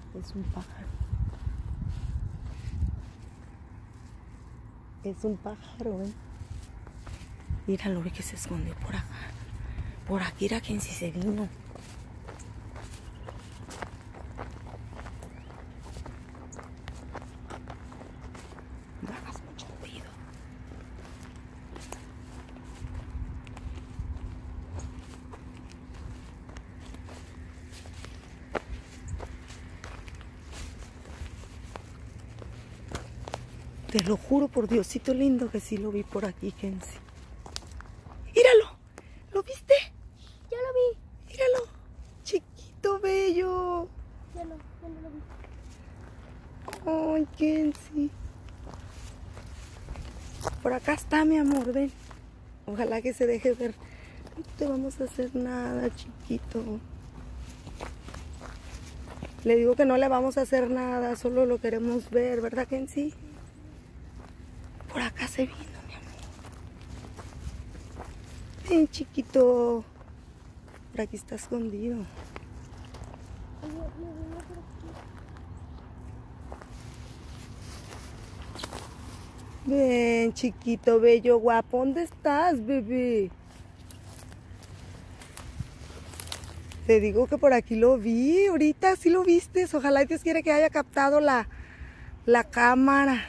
Es un pájaro. Es un pájaro, ¿eh? Míralo, ve que se escondió por acá. Por aquí era quien sí se vino. No hagas mucho ruido. Te lo juro por Diosito lindo que sí lo vi por aquí, Kenzie. ¡Míralo! ¿Lo viste? Ya lo vi. ¡Míralo! Chiquito, bello. Ya no lo vi. ¡Ay, Kenzie! Por acá está, mi amor, ven. Ojalá que se deje ver. No te vamos a hacer nada, chiquito. Le digo que no le vamos a hacer nada, solo lo queremos ver, ¿verdad, Kenzie? Por acá se vino, mi amor. Ven, chiquito. Por aquí está escondido. Ven, chiquito, bello, guapo. ¿Dónde estás, bebé? Te digo que por aquí lo vi. Ahorita sí lo viste. Ojalá Dios quiera que haya captado la cámara.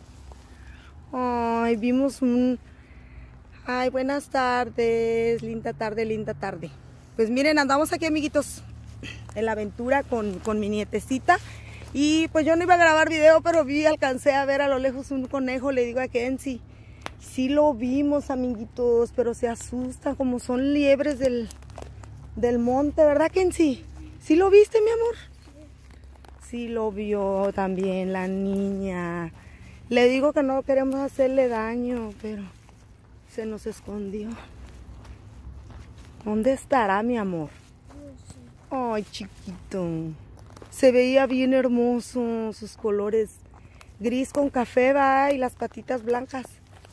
Ay, vimos un... Ay, buenas tardes. Linda tarde, linda tarde. Pues miren, andamos aquí, amiguitos, en la aventura con mi nietecita. Y pues yo no iba a grabar video, pero alcancé a ver a lo lejos un conejo. Le digo a Kenzie, sí lo vimos, amiguitos, pero se asustan como son liebres del monte, ¿verdad, Kenzie? ¿Sí lo viste, mi amor? Sí lo vio también la niña. Le digo que no queremos hacerle daño, pero se nos escondió. ¿Dónde estará, mi amor? Ay, chiquito. Se veía bien hermoso, sus colores gris con café, va, y las patitas blancas.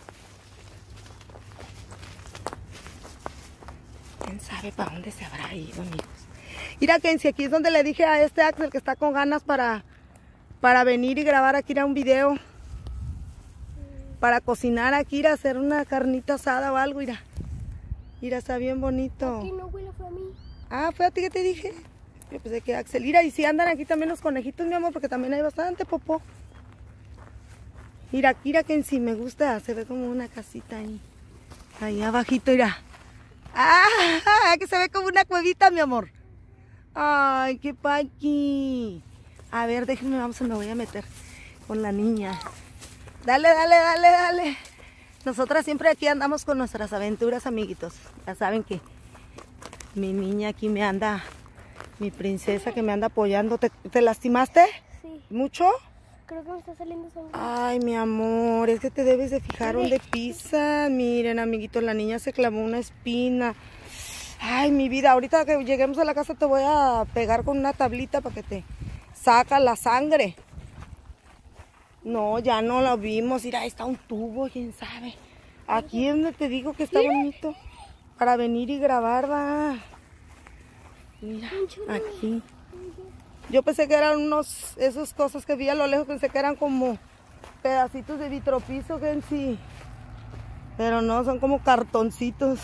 ¿Quién sabe para dónde se habrá ido, amigos? Mira, Kenzie, aquí es donde le dije a este Axel que está con ganas para venir y grabar aquí un video. Para cocinar aquí, ir a hacer una carnita asada o algo, mira. Mira, está bien bonito. Aquí no huele, fue a mí. Ah, fue a ti que te dije. Yo pensé que Axel. Mira, y si andan aquí también los conejitos, mi amor, porque también hay bastante popó. Mira, mira que en sí me gusta, se ve como una casita ahí. Ahí abajito, mira. Ah, que se ve como una cuevita, mi amor. Ay, qué paqui. A ver, déjenme, me voy a meter con la niña. Dale, dale, dale, dale. Nosotras siempre aquí andamos con nuestras aventuras, amiguitos. Ya saben que mi niña aquí me anda, mi princesa que me anda apoyando. ¿Te lastimaste? Sí. ¿Mucho? Creo que me está saliendo sangre. Ay, mi amor, es que te debes de fijar dónde pisa. Miren, amiguitos, la niña se clavó una espina. Ay, mi vida, ahorita que lleguemos a la casa te voy a pegar con una tablita para que te saca la sangre. No, ya no lo vimos. Mira, ahí está un tubo, quién sabe. Aquí es donde te digo que está bonito. Para venir y grabar, va. Mira, aquí. Yo pensé que eran esas cosas que vi a lo lejos, pensé que eran como pedacitos de vitropiso, que en sí. Pero no, son como cartoncitos.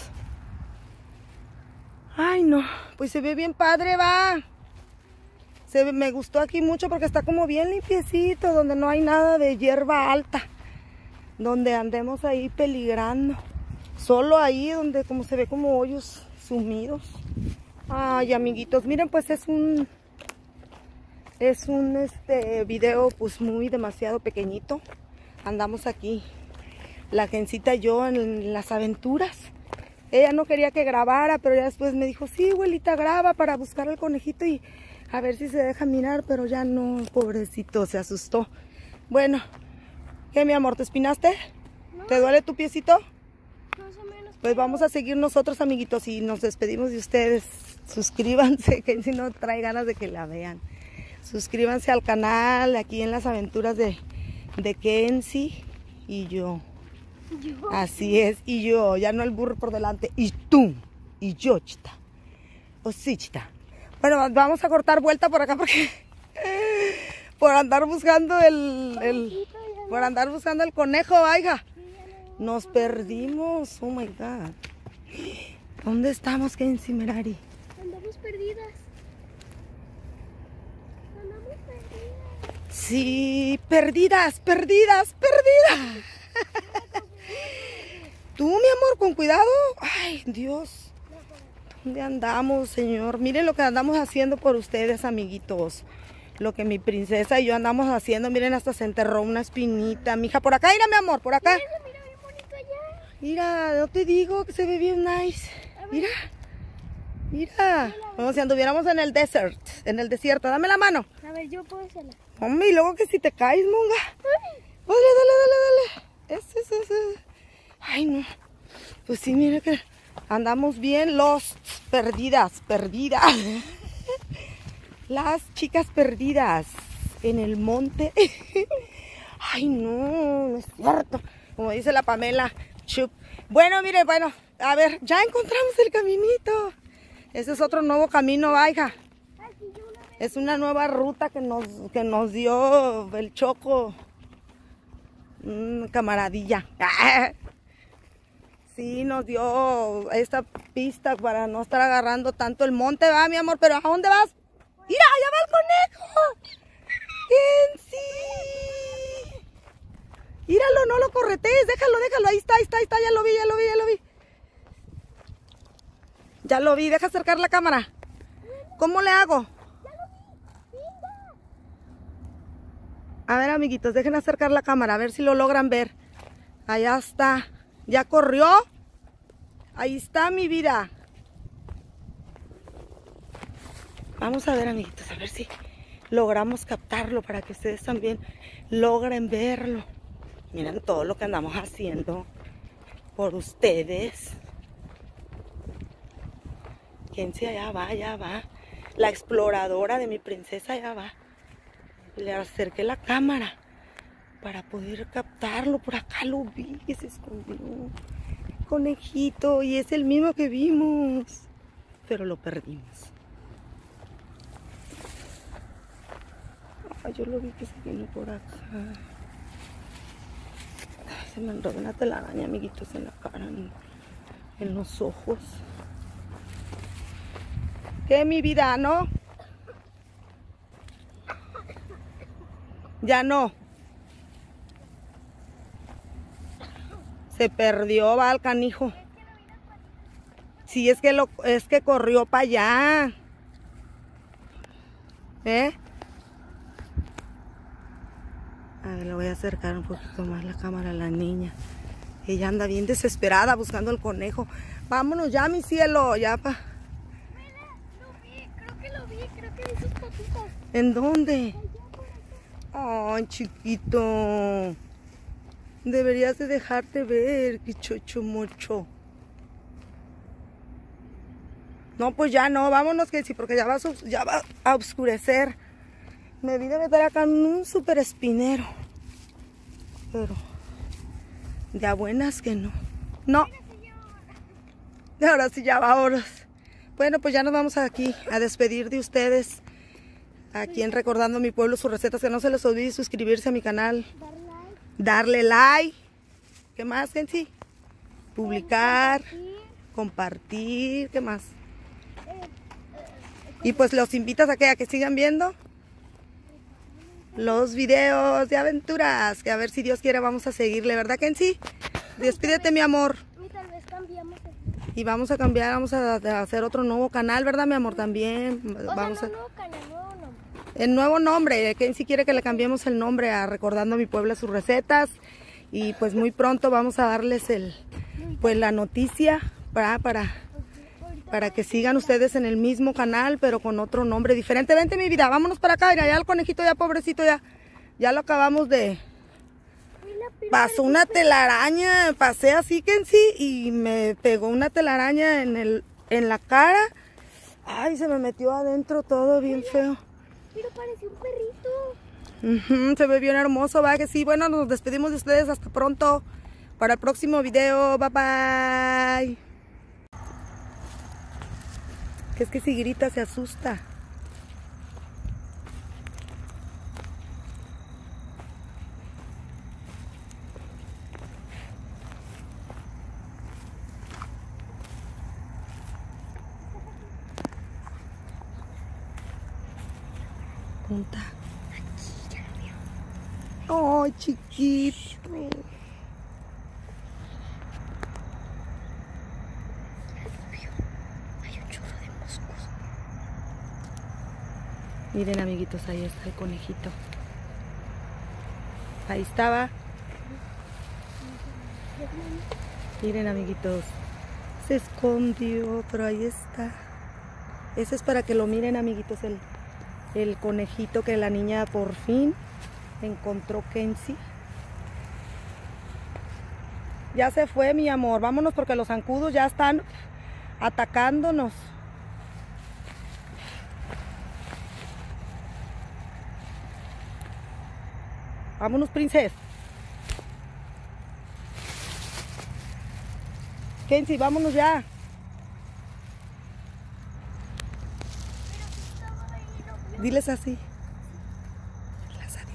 Ay, no, pues se ve bien padre, va. Me gustó aquí mucho porque está como bien limpiecito, donde no hay nada de hierba alta, donde andemos ahí peligrando. Solo ahí donde como se ve como hoyos sumidos. Ay, amiguitos, miren, pues es un video pues muy demasiado pequeñito. Andamos aquí, la Gencita y yo, en las aventuras. Ella no quería que grabara, pero ya después me dijo, sí, abuelita, graba para buscar al conejito y a ver si se deja mirar, pero ya no, pobrecito, se asustó. Bueno, ¿qué, mi amor? ¿Te espinaste? No. ¿Te duele tu piecito? Más o menos. Pues vamos a seguir nosotros, amiguitos, y nos despedimos de ustedes. Suscríbanse, que si no trae ganas de que la vean. Suscríbanse al canal, aquí en las aventuras de Kenzie y yo. Así es, y yo, ya no el burro por delante, y tú, y yo, chita, o sí, chita. Bueno, vamos a cortar vuelta por acá porque por andar buscando por andar buscando el conejo, vaya. Nos perdimos. Oh my God. ¿Dónde estamos, Kenzie Merari? Andamos perdidas. Andamos perdidas. Sí, perdidas. Tú, mi amor, con cuidado. Ay, Dios. ¿Dónde andamos, Señor? Miren lo que andamos haciendo por ustedes, amiguitos. Lo que mi princesa y yo andamos haciendo. Miren, hasta se enterró una espinita. Mija, por acá, mira, mi amor, por acá. Mira, bien bonito allá. Mira, no te digo que se ve bien nice. Mira. Como si anduviéramos en el desierto. Dame la mano. A ver, yo puedo hacerla. Hombre, y luego que si te caes, monga. Dale. Eso. Ay, no. Pues sí, mira que andamos bien lost, perdidas. Las chicas perdidas en el monte. Ay, no es cierto. Como dice la Pamela Chup. Bueno, miren, a ver, ya encontramos el caminito. Ese es otro nuevo camino, vaya. Es una nueva ruta que nos dio el Choco. Camaradilla. Sí, nos dio esta pista para no estar agarrando tanto el monte, va, mi amor. Pero ¿a dónde vas? ¡Mira, allá va el conejo! ¡Kenzie! Míralo, no lo corretees, déjalo, ahí está, ya lo vi. Ya lo vi, deja acercar la cámara. ¿Cómo le hago? A ver, amiguitos, dejen acercar la cámara, a ver si lo logran ver. Allá está. ¿Ya corrió? Ahí está, mi vida. Vamos a ver, amiguitos, a ver si logramos captarlo para que ustedes también logren verlo. Miren todo lo que andamos haciendo por ustedes. Kenzie allá va. La exploradora de mi princesa allá va. Le acerqué la cámara para poder captarlo. Por acá lo vi que se escondió. Conejito, y es el mismo que vimos, pero lo perdimos. Ay, yo lo vi que se vino por acá. Ay, se me enredó una telaraña, amiguitos, en la cara, en los ojos. ¿Qué, mi vida, no? Ya no. Se perdió, va el canijo. Sí, es que corrió para allá. A ver, le voy a acercar un poquito más la cámara a la niña. Ella anda bien desesperada buscando el conejo. Vámonos ya, mi cielo, ya pa. Creo que vi sus patitas. ¿En dónde? Ay, chiquito. Deberías de dejarte ver, que chocho mocho. No, pues ya no, vámonos, que sí, porque ya va a oscurecer. Me vine a meter acá en un súper espinero. Pero de a buenas que no. No. Ahora sí ya va horas. Bueno, pues ya nos vamos aquí a despedir de ustedes. Aquí en Recordando Mi Pueblo, sus recetas. Que no se les olvide suscribirse a mi canal. Darle like. ¿Qué más, Kenzie? Publicar. Compartir. ¿Qué más? Y pues los invitas a que sigan viendo los videos de aventuras. Que a ver si Dios quiere vamos a seguirle, ¿verdad, Kenzie? Despídete, mi amor. Y tal vez cambiamos. Y vamos a cambiar, vamos a hacer otro nuevo canal, ¿verdad, mi amor? También. Vamos a... nuevo canal, nuevo nombre. El nuevo nombre. Kenzie quiere que le cambiemos el nombre a Recordando Mi Pueblo, sus recetas. Y pues muy pronto vamos a darles la noticia para que sigan ustedes en el mismo canal, pero con otro nombre diferente. Vente, mi vida, vámonos para acá. Mira, ya el conejito, ya pobrecito, ya lo acabamos de... Pasó una telaraña, pasé así, Kenzie, y me pegó una telaraña en la cara. Ay, se me metió adentro todo bien feo. Pero parecía un perrito. Se ve bien hermoso, va que sí. Bueno, nos despedimos de ustedes, hasta pronto. Para el próximo video, bye bye. Que es que si grita se asusta. punta? Aquí, ya lo veo. Ay, chiquito. Hay un chorro de moscos. Miren, amiguitos, ahí está el conejito. Ahí estaba. Miren, amiguitos. Se escondió, pero ahí está. Ese es para que lo miren, amiguitos, el conejito que la niña por fin encontró, Kenzie. Ya se fue, mi amor. Vámonos porque los zancudos ya están atacándonos. Vámonos, princesa. Kenzie, vámonos ya. Diles así. Diles adiós.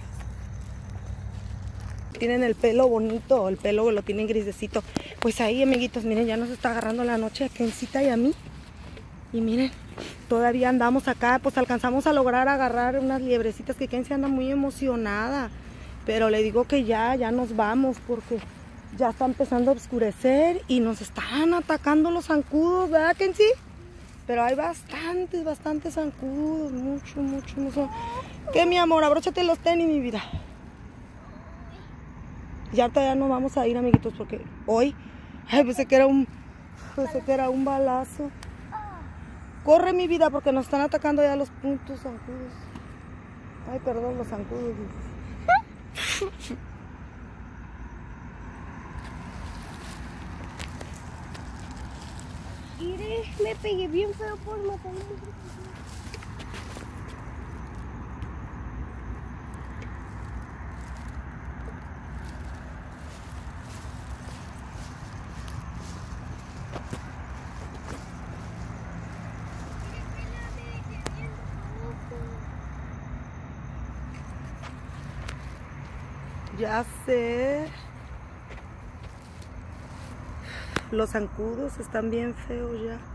Tienen el pelo bonito, el pelo lo tienen grisecito. Pues ahí, amiguitos, miren, ya nos está agarrando la noche a Kenzita y a mí. Y miren, todavía andamos acá, pues alcanzamos a lograr agarrar unas liebrecitas que Kenzie anda muy emocionada. Pero le digo que ya nos vamos porque ya está empezando a oscurecer y nos están atacando los zancudos, ¿verdad, Kenzie? Pero hay bastantes zancudos, mucho. ¿Qué, mi amor? Abróchate los tenis, mi vida. Ya ahorita ya nos vamos a ir, amiguitos, porque hoy, pensé que era un balazo. Corre, mi vida, porque nos están atacando ya los puntos zancudos. Ay, perdón, los zancudos. Mire, me pegué bien feo por matar a mi Ya sé. Los zancudos están bien feos ya.